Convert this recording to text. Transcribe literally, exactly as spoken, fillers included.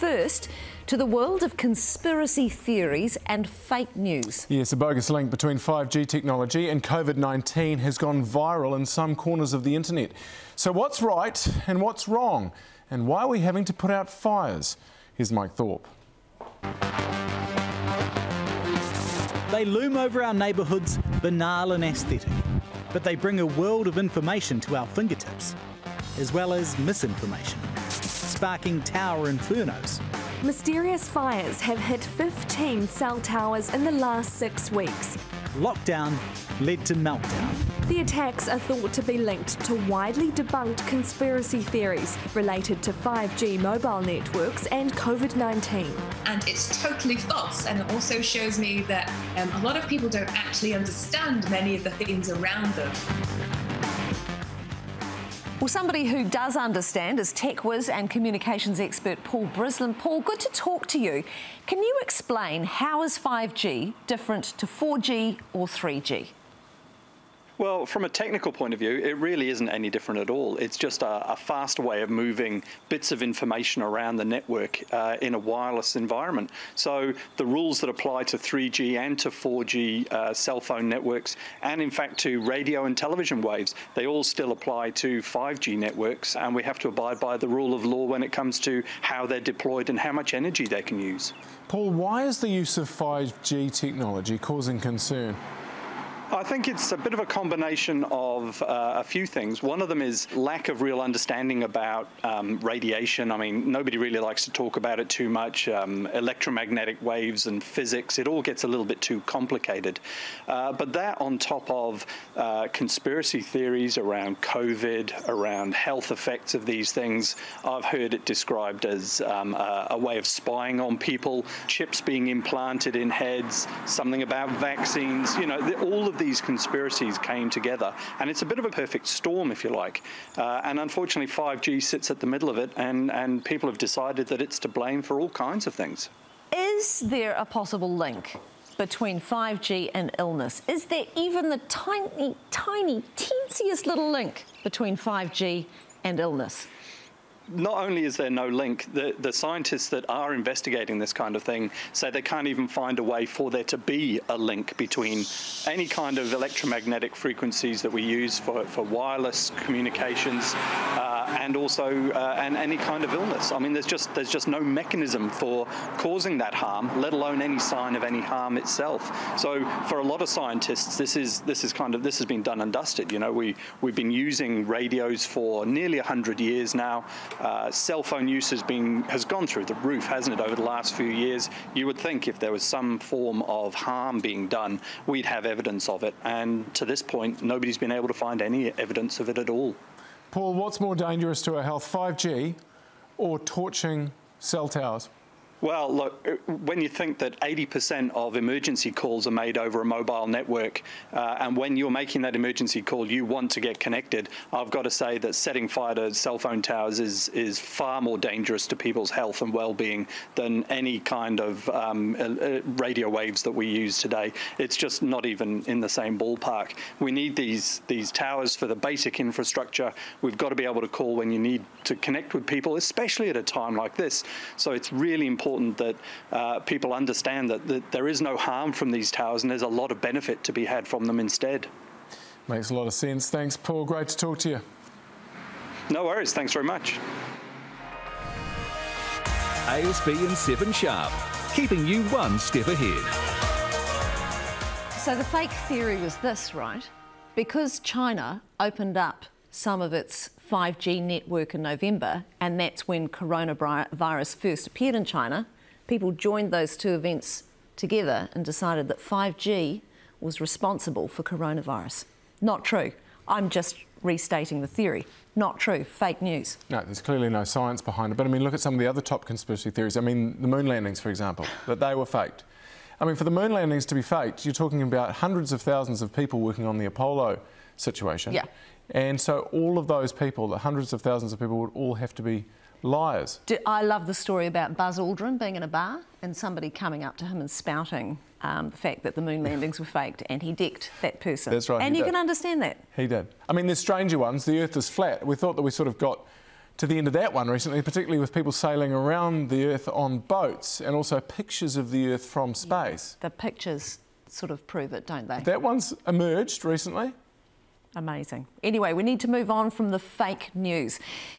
first, to the world of conspiracy theories and fake news. Yes, a bogus link between five G technology and COVID nineteen has gone viral in some corners of the internet. So what's right and what's wrong? And why are we having to put out fires? Here's Mike Thorpe. They loom over our neighbourhoods, banal and aesthetic, but they bring a world of information to our fingertips, as well as misinformation, sparking tower infernos. Mysterious fires have hit fifteen cell towers in the last six weeks. Lockdown led to meltdown. The attacks are thought to be linked to widely debunked conspiracy theories related to five G mobile networks and COVID nineteen. And it's totally false, and it also shows me that um, a lot of people don't actually understand many of the things around them. Well, somebody who does understand is tech whiz and communications expert Paul Brislen. Paul, good to talk to you. Can you explain how is five G different to four G or three G? Well, from a technical point of view, it really isn't any different at all. It's just a, a faster way of moving bits of information around the network uh, in a wireless environment. So the rules that apply to three G and to four G uh, cell phone networks, and in fact to radio and television waves, they all still apply to five G networks, and we have to abide by the rule of law when it comes to how they're deployed and how much energy they can use. Paul, why is the use of five G technology causing concern? I think it's a bit of a combination of uh, a few things. One of them is lack of real understanding about um, radiation. I mean, nobody really likes to talk about it too much. Um, electromagnetic waves and physics, it all gets a little bit too complicated. Uh, but that on top of uh, conspiracy theories around COVID, around health effects of these things, I've heard it described as um, a, a way of spying on people, chips being implanted in heads, something about vaccines, you know, the, all of these conspiracies came together, and it's a bit of a perfect storm, if you like. Uh, and unfortunately, five G sits at the middle of it, and, and people have decided that it's to blame for all kinds of things. Is there a possible link between five G and illness? Is there even the tiny, tiny, teensiest little link between five G and illness? Not only is there no link, the, the scientists that are investigating this kind of thing say they can't even find a way for there to be a link between any kind of electromagnetic frequencies that we use for, for wireless communications uh, and also uh, and any kind of illness. I mean, there's just there's just no mechanism for causing that harm, let alone any sign of any harm itself. So for a lot of scientists, this is this is kind of this has been done and dusted. You know, we we've been using radios for nearly a hundred years now. Uh, cell phone use has been has gone through the roof, hasn't it, over the last few years? You would think if there was some form of harm being done, we'd have evidence of it. And to this point, nobody's been able to find any evidence of it at all. Paul, what's more dangerous to our health, five G or torching cell towers? Well, look, when you think that eighty percent of emergency calls are made over a mobile network, uh, and when you're making that emergency call, you want to get connected, I've got to say that setting fire to cell phone towers is, is far more dangerous to people's health and well-being than any kind of um, uh, radio waves that we use today. It's just not even in the same ballpark. We need these, these towers for the basic infrastructure. We've got to be able to call when you need to connect with people, especially at a time like this. So it's really important that uh, people understand that, that there is no harm from these towers, and there's a lot of benefit to be had from them instead. Makes a lot of sense. Thanks, Paul. Great to talk to you. No worries. Thanks very much. A S B and seven Sharp, keeping you one step ahead. So the fake theory was this, right? Because China opened up some of its five G network in November, and that's when coronavirus first appeared in China, people joined those two events together and decided that five G was responsible for coronavirus. Not true. I'm just restating the theory. Not true. Fake news. No, there's clearly no science behind it. But I mean, look at some of the other top conspiracy theories. I mean, the moon landings, for example, that they were faked. I mean, for the moon landings to be faked, you're talking about hundreds of thousands of people working on the Apollo situation. Yeah. And so all of those people, the hundreds of thousands of people, would all have to be liars. I love the story about Buzz Aldrin being in a bar and somebody coming up to him and spouting um, the fact that the moon landings were faked, and he decked that person. That's right. And you did. can understand that. He did. I mean, there's stranger ones. The Earth is flat. We thought that we sort of got to the end of that one recently, particularly with people sailing around the Earth on boats and also pictures of the Earth from space. The pictures sort of prove it, don't they? That one's emerged recently. Amazing. Anyway, we need to move on from the fake news.